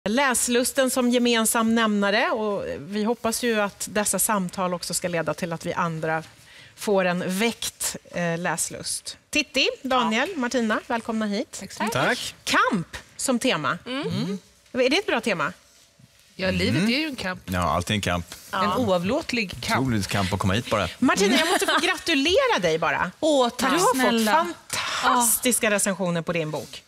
Läslusten som gemensam nämnare, och vi hoppas ju att dessa samtal också ska leda till att vi andra får en väckt läslust. Titti, Daniel, Martina, välkomna hit. Tack. Kamp som tema. Är det ett bra tema? Ja, livet är ju en kamp. Ja, alltid en kamp. En oavlåtlig kamp. Otroligt kamp att komma hit bara. Martina, jag måste få gratulera dig bara. Tack du har snälla. fått fantastiska recensioner på din bok.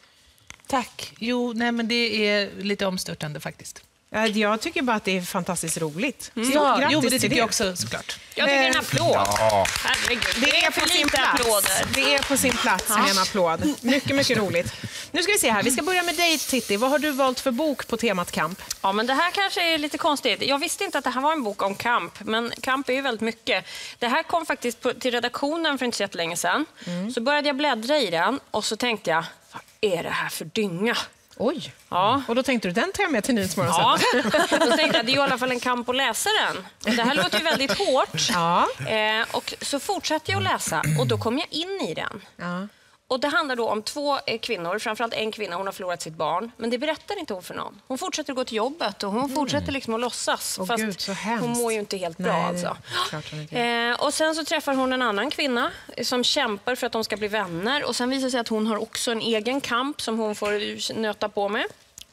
Tack. Jo, nej, men det är lite omstörtande faktiskt. Jag tycker bara att det är fantastiskt roligt. Ja, Grattis jo, men det till tycker jag också såklart. Jag tycker en applåd. Ja. Herregud. Det är på sin plats. Applåder. Det är på sin plats med en applåd. Mycket, mycket roligt. Nu ska vi se här. Vi ska börja med dig, Titti. Vad har du valt för bok på temat kamp? Ja, men det här kanske är lite konstigt. Jag visste inte att det här var en bok om kamp, men kamp är ju väldigt mycket. Det här kom faktiskt till redaktionen för inte så länge sedan. Så började jag bläddra i den och så tänkte jag, vad är det här för dynga? Oj. Ja. Och då tänkte du, den tar jag med till Nyhetsmorgon. Ja, då tänkte jag, det är ju i alla fall en kamp att läsa den. Det här låter ju väldigt hårt. Ja. Och så fortsatte jag att läsa och då kom jag in i den. Ja. Och det handlar då om två kvinnor, framförallt en kvinna, hon har förlorat sitt barn. Men det berättar inte hon för någon. Hon fortsätter gå till jobbet och hon fortsätter liksom att låtsas. Åh, fast Gud, så hemskt. hon mår ju inte helt bra. Nej, Alltså. klart hon inte. Och sen så träffar hon en annan kvinna som kämpar för att de ska bli vänner. Och sen visar det sig att hon har också en egen kamp som hon får nöta på med.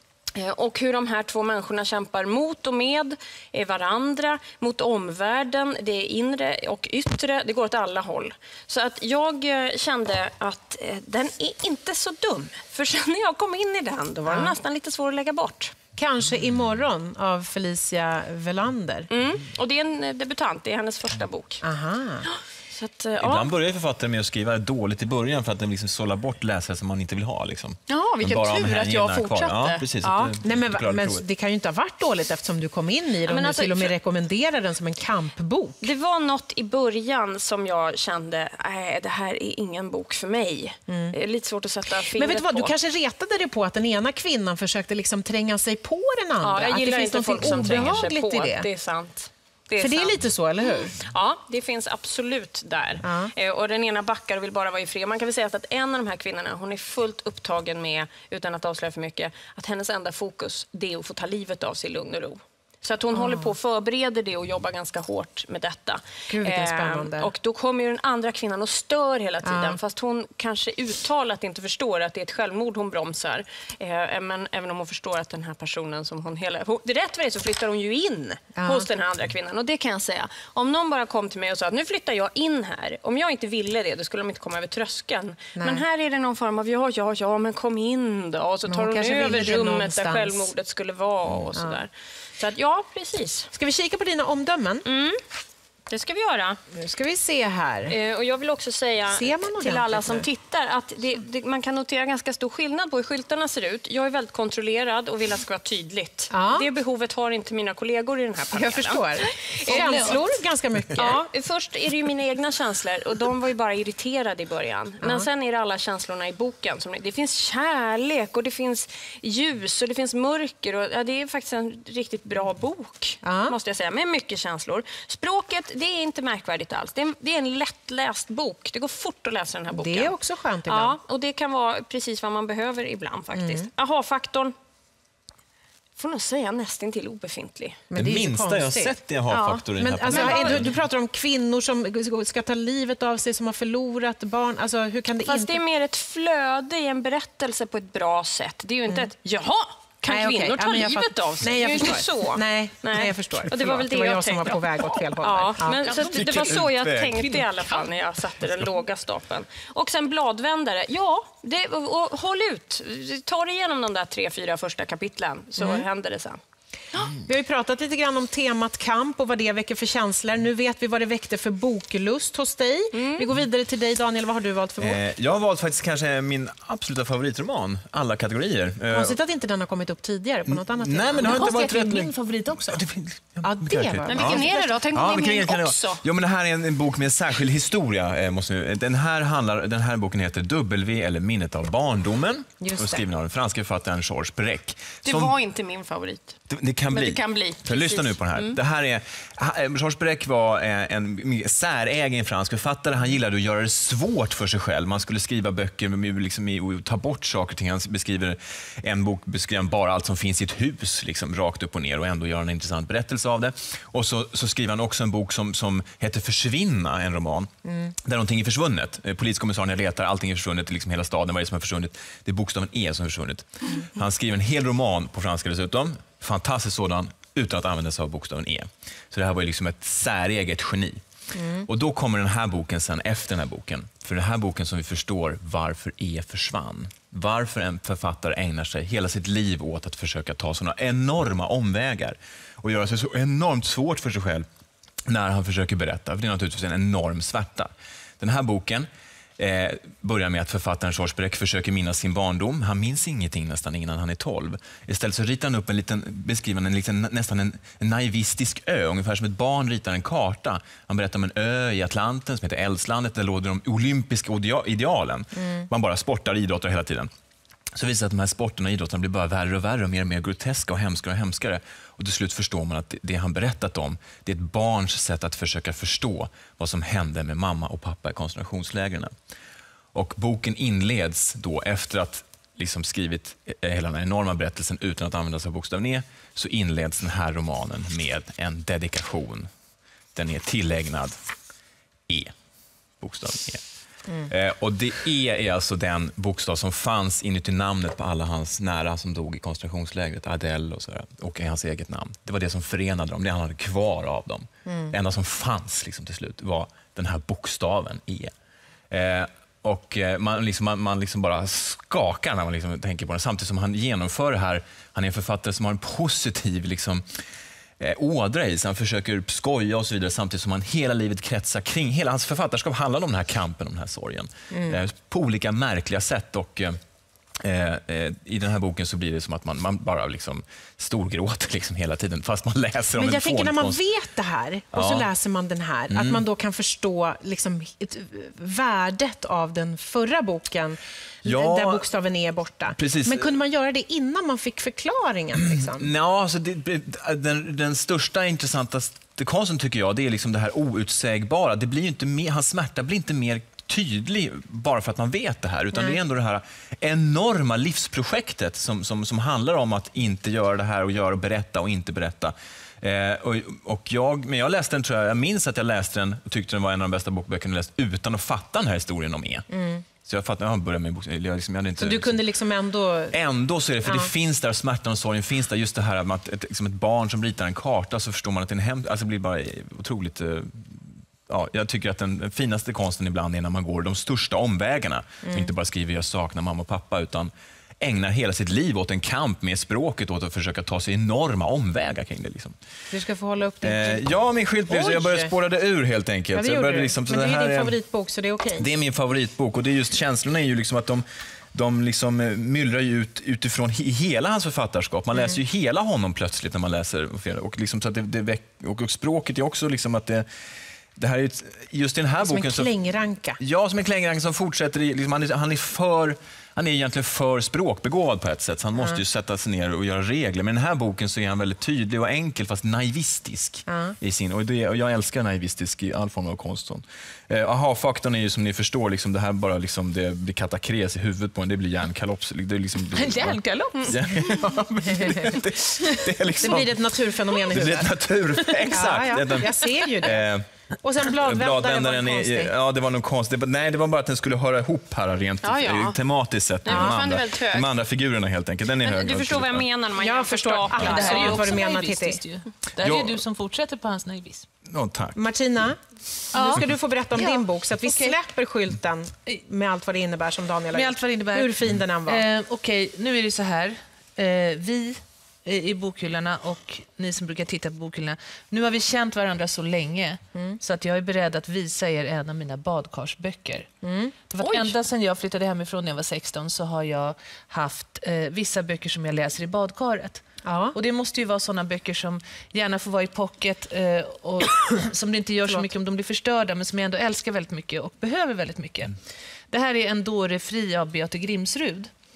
Och hur de här två människorna kämpar mot och med varandra, mot omvärlden, det är inre och yttre, det går åt alla håll. Så att jag kände att den är inte så dum. För sen när jag kom in i den, då var den nästan lite svår att lägga bort. Kanske imorgon av Felicia Welander. Och det är en debutant, det är hennes första bok. Aha. Så att, Ibland börjar författare med att skriva dåligt i början för att den liksom sållar bort läsare som man inte vill ha. Liksom. Ja, vilken Bara om tur att jag hängarna kvar. fortsatte. Ja, precis. Ja. Nej, men det kan ju inte ha varit dåligt eftersom du kom in i den och alltså, till och med rekommenderar den som en kampbok. Det var något i början som jag kände, det här är ingen bok för mig. Det är lite svårt att sätta fingret på. Men vet du vad, du kanske retade dig på att den ena kvinnan försökte liksom tränga sig på den andra. Ja, jag gillar att det inte finns folk som något tränger sig obehagligt på. i det. Det är sant. För det är lite så, eller hur? Ja, det finns absolut där. Och den ena backar och vill bara vara i fred. Man kan väl säga att en av de här kvinnorna, hon är fullt upptagen med, utan att avslöja för mycket, att hennes enda fokus det är att få ta livet av sig i lugn och ro. Så att hon håller på och förbereder det och jobbar ganska hårt med detta. Gud, vilken spännande. Och då kommer ju den andra kvinnan och stör hela tiden. Fast hon kanske uttalat inte förstår att det är ett självmord hon bromsar. Men även om hon förstår att den här personen som hon det rätt vad det så flyttar hon ju in hos den här andra kvinnan. Och det kan jag säga. Om någon bara kom till mig och sa att nu flyttar jag in här. Om jag inte ville det, då skulle de inte komma över tröskeln. Nej. Men här är det någon form av ja, men kom in då. Och så tar hon över rummet där självmordet skulle vara och sådär. Så att, ja, precis. Ska vi kika på dina omdömen? Det ska vi göra. Nu ska vi se här. Och jag vill också säga till alla som tittar att man kan notera ganska stor skillnad på hur skyltarna ser ut. Jag är väldigt kontrollerad och vill att det ska vara tydligt. Ja. Det behovet har inte mina kollegor i den här panelen. Jag förstår. Känslor ganska mycket. Ja, först är det ju mina egna känslor och de var ju bara irriterade i början. Men sen är det alla känslorna i boken. Det finns kärlek och det finns ljus och det finns mörker. Och, det är faktiskt en riktigt bra bok, måste jag säga, med mycket känslor. Språket, det är inte märkvärdigt alls. Det är en lättläst bok. Det går fort att läsa den här boken. Det är också skönt ibland. Ja, och det kan vara precis vad man behöver ibland faktiskt. Aha-faktorn får nog säga nästan till obefintlig. Men det minsta jag har sett i aha-faktor i den här alltså, du pratar om kvinnor som ska ta livet av sig, som har förlorat barn. Alltså, hur kan det Fast inte... det är mer ett flöde i en berättelse på ett bra sätt. Det är ju inte ett, jaha, kan kvinnor ta livet av sig? Nej, jag förstår. Inte så. Nej, jag förstår. Och det var väl det jag som var på väg åt fel håll. Men så det var så jag tänkte i alla fall när jag satte den låga stapeln. Och sen bladvändare. Ja, och håll ut. Ta dig igenom de där 3-4 första kapitlen så händer det sen. Vi har ju pratat lite grann om temat kamp och vad det väcker för känslor. Nu vet vi vad det väckte för boklust hos dig. Vi går vidare till dig, Daniel. Vad har du valt för bok? Jag har valt faktiskt kanske min absoluta favoritroman, alla kategorier. Konstigt att inte den har kommit upp tidigare på något annat sätt. Nej, men det har inte varit rätt. Min favorit också. Ja, det var. Men vilken är det då? Tänk om det är min också. Jo, men det här är en bok med en särskild historia. Den här boken heter W eller minnet av barndomen. Och skriven av den franska författaren Georges Perec. Det var inte min favorit. Det kan bli. För lyssna nu på den här. Det här är, Georges Perec var en särägen fransk författare. Han gillade att göra det svårt för sig själv. Man skulle skriva böcker liksom, och ta bort saker och ting. Han beskriver en bok beskriver bara allt som finns i ett hus, liksom, rakt upp och ner, och ändå gör en intressant berättelse av det. Och så skriver han också en bok som heter Försvinna, en roman. Där någonting är försvunnet. Poliskommissarien letar, allting är försvunnet, liksom hela staden, vad är det som är försvunnet? Det är bokstaven E som är försvunnet. Han skriver en hel roman på franska dessutom, fantastisk sådan, utan att använda sig av bokstaven E. Så det här var ju liksom ett säreget geni. Och då kommer den här boken sen efter den här boken. För den här boken som vi förstår varför E försvann. Varför en författare ägnar sig hela sitt liv åt att försöka ta sådana enorma omvägar och göra sig så enormt svårt för sig själv när han försöker berätta. För det är naturligtvis en enorm smärta. Den här boken börjar med att författaren Georges Perec försöker minnas sin barndom. Han minns ingenting nästan innan han är 12. Istället så ritar han upp nästan en naivistisk ö, ungefär som ett barn ritar en karta. Han berättar om en ö i Atlanten som heter Eldslandet, där låg de olympiska idealen. Man bara sportar och idrottar hela tiden. Så visar att de här sporterna och idrotterna blir bara värre och värre och mer groteska och hemskare. Och till slut förstår man att det han berättat om, det är ett barns sätt att försöka förstå vad som hände med mamma och pappa i koncentrationslägren. Och boken inleds då efter att liksom skrivit hela den enorma berättelsen utan att använda sig av bokstaven E, så inleds den här romanen med en dedikation. Den är tillägnad E, bokstaven E. Och det är alltså den bokstav som fanns inuti namnet på alla hans nära som dog i koncentrationslägret, Adèle och sådär, och i hans eget namn. Det var det som förenade dem, det han hade kvar av dem. Det enda som fanns liksom till slut var den här bokstaven E. Och man liksom bara skakar när man liksom tänker på det. Samtidigt som han genomför det här, han är en författare som har en positiv liksom ådra i sig. Han försöker skoja och så vidare, samtidigt som han hela livet kretsar kring. Hela hans författarskap handlar om den här kampen, om den här sorgen. På olika märkliga sätt. Och i den här boken så blir det som att man bara liksom storgråter liksom hela tiden, fast man läser om. Men jag tänker när man vet det här och så läser man den här, att man då kan förstå liksom värdet av den förra boken, där bokstaven är borta. Precis. Men kunde man göra det innan man fick förklaringen? Liksom? Ja, alltså den största intressantaste konsten tycker jag, det är liksom det här outsägbara. Det blir ju inte mer, hans smärta blir inte mer tydlig bara för att man vet det här, utan det är ändå det här enorma livsprojektet som handlar om att inte göra det här och göra och berätta och inte berätta. Men jag läste den, tror jag minns att jag läste den och tyckte den var en av de bästa bokböckerna jag läst utan att fatta den här historien om E. Så jag fattade, jag började med bok. Jag hade inte, så du kunde liksom ändå... Ändå så är det, för det finns där, smärtan och sorgen finns där, just det här att ett barn som ritar en karta, så förstår man att det blir bara otroligt... Ja, jag tycker att den finaste konsten ibland är när man går de största omvägarna. Inte bara skriver jag saknar mamma och pappa, utan ägnar hela sitt liv åt en kamp med språket, åt att försöka ta sig enorma omvägar kring det. Liksom. Du ska få hålla upp din... Ja, min skylt blev så jag började spåra det ur helt enkelt. Ja, det jag började liksom, men det är din favoritbok, så det är okej. Det är min favoritbok, och det är just känslorna är ju liksom att de liksom myllrar ju ut utifrån hela hans författarskap. Man läser ju hela honom plötsligt när man läser. Och, liksom, så att och språket är också liksom att det här är just i den här boken... Som en klängranka. Ja, som en klängranka som fortsätter. Liksom, han är egentligen för språkbegåvad på ett sätt. Så han måste ju sätta sig ner och göra regler. Men i den här boken så är han väldigt tydlig och enkel, fast naivistisk. I sin, och jag älskar naivistisk i all form av konst. Aha-faktorn är ju, som ni förstår, liksom, det här bara liksom, det blir katakres i huvudet på en. Det blir hjärnkalops. Det är liksom, hjärnkalops? Det är liksom, det blir ett naturfenomen i huvudet. Det blir ett exakt. Ja, jag ser ju det. Och sen bladvändaren var konstigt. Ja, det var nog konstigt. Nej, det var bara att den skulle höra ihop här rent tematiskt sett med de andra figurerna helt enkelt. Den är hög. Du förstår vad jag menar när man jag förstår. Det här är ju vad du menar, Titti. Det här är du som fortsätter på hans naivism. Tack. Martina, nu ska du få berätta om din bok, så att vi släpper skylten med allt vad det innebär som Daniel har gjort. Hur fin den än var. Okej, nu är det så här. Vi i bokhyllorna och ni som brukar titta på bokhyllorna. Nu har vi känt varandra så länge så att jag är beredd att visa er en av mina badkarsböcker. För att ända sedan jag flyttade hemifrån när jag var 16 så har jag haft vissa böcker som jag läser i badkaret. Ja. Och det måste ju vara sådana böcker som gärna får vara i pocket och som det inte gör så mycket om de blir förstörda, men som jag ändå älskar väldigt mycket och behöver väldigt mycket. Det här är En dåre fri av Beate Grimsrud.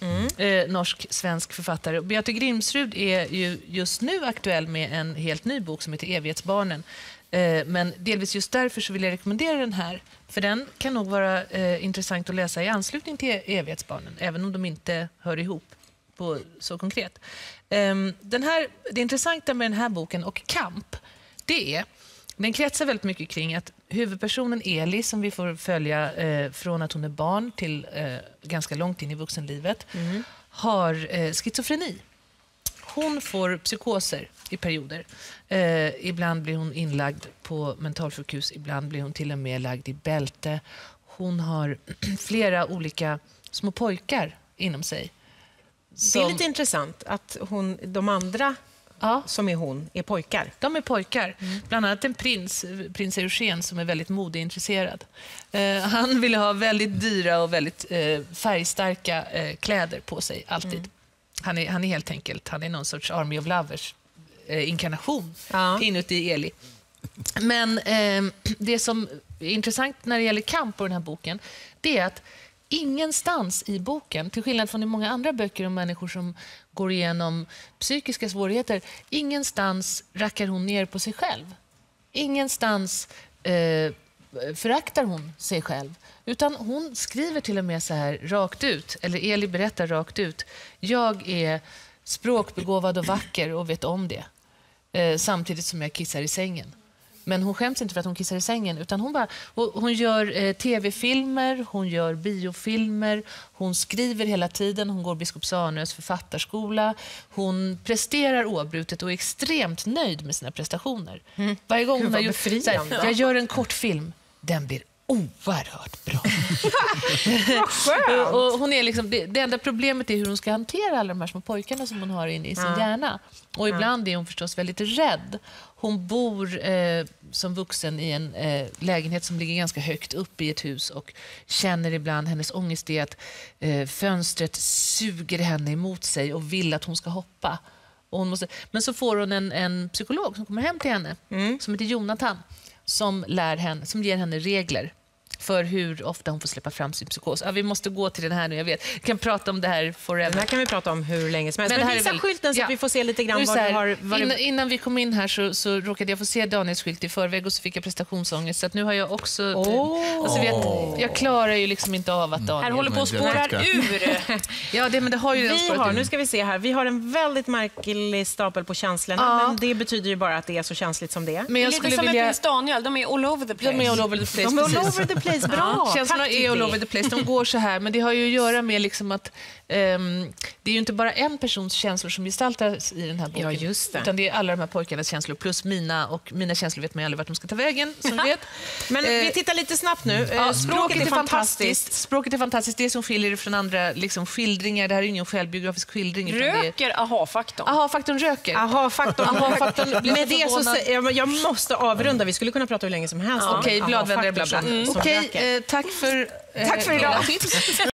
norsk-svensk författare. Beate Grimsrud är ju just nu aktuell med en helt ny bok som heter Evighetsbarnen. Men delvis just därför så vill jag rekommendera den här. För den kan nog vara intressant att läsa i anslutning till Evighetsbarnen, även om de inte hör ihop på så konkret. Det intressanta med den här boken och Kamp, den kretsar väldigt mycket kring att huvudpersonen Eli, som vi får följa från att hon är barn till ganska långt in i vuxenlivet, har schizofreni. Hon får psykoser i perioder. Ibland blir hon inlagd på mentalsjukhus, ibland blir hon till och med lagd i bälte. Hon har flera olika små pojkar inom sig. Det är lite intressant att de andra som är hon är pojkar. De är pojkar. Bland annat en prins Eugen, som är väldigt modeintresserad. Han ville ha väldigt dyra och väldigt färgstarka kläder på sig, alltid. Han är helt enkelt, han är någon sorts Army of Lovers inkarnation inuti Eli. Men det som är intressant när det gäller Kamp på den här boken, det är att ingenstans i boken, till skillnad från i många andra böcker om människor som går igenom psykiska svårigheter, ingenstans rackar hon ner på sig själv. Ingenstans föraktar hon sig själv. Utan hon skriver till och med så här rakt ut, eller Eli berättar rakt ut: jag är språkbegåvad och vacker och vet om det. Samtidigt som jag kissar i sängen. Men hon skäms inte för att hon kissar i sängen, utan hon gör tv-filmer, hon gör biofilmer, hon skriver hela tiden, hon går Biskop Sanös författarskola, hon presterar oavbrutet och är extremt nöjd med sina prestationer. Varje gång hon har gjort såhär, jag gör en kortfilm, den blir oerhört bra. Och hon är liksom, det enda problemet är hur hon ska hantera alla de här små pojkarna som hon har inne i sin hjärna. Och ibland är hon förstås väldigt rädd. Hon bor som vuxen i en lägenhet som ligger ganska högt upp i ett hus och känner ibland, hennes ångest är att fönstret suger henne emot sig och vill att hon ska hoppa. Och men så får hon en psykolog som kommer hem till henne som heter Jonathan, som ger henne regler för hur ofta hon får släppa fram sin psykos. Vi måste gå till den här nu, jag vet. Vi kan prata om det här forever. Den här kan vi prata om hur länge som helst. Men visa skylten så att vi får se lite grann vad du har... Innan vi kom in här så råkade jag få se Daniels skylt i förväg och så fick jag prestationsångest. Så att nu har jag också... jag klarar ju liksom inte av att Daniel... Här håller på att spåra ur. Men det har ju nu ska vi se här. Vi har en väldigt märklig stapel på känslorna, men det betyder ju bara att det är så känsligt som det är. Men jag lite som prins Daniel, de är all over the place. De är all over the place. Bra. Känslorna är all over the place. De går så här, men det har ju att göra med liksom att det är ju inte bara en persons känslor som gestaltas i den här boken. Ja, just det. Utan det är alla de här pojkarnas känslor plus mina, och mina känslor vet man ju aldrig vart de ska ta vägen, som vet. Men vi tittar lite snabbt nu. Språket är fantastiskt. Språket är fantastiskt. Det som skiljer det från andra liksom skildringar. Det här är ju ingen självbiografisk skildring. Röker aha-faktorn. Aha-faktorn röker. Aha-faktorn. Med det så jag måste avrunda. Vi skulle kunna prata hur länge som helst. Okej, bladvändare, bla bla. Okej, tack för idag. Tips.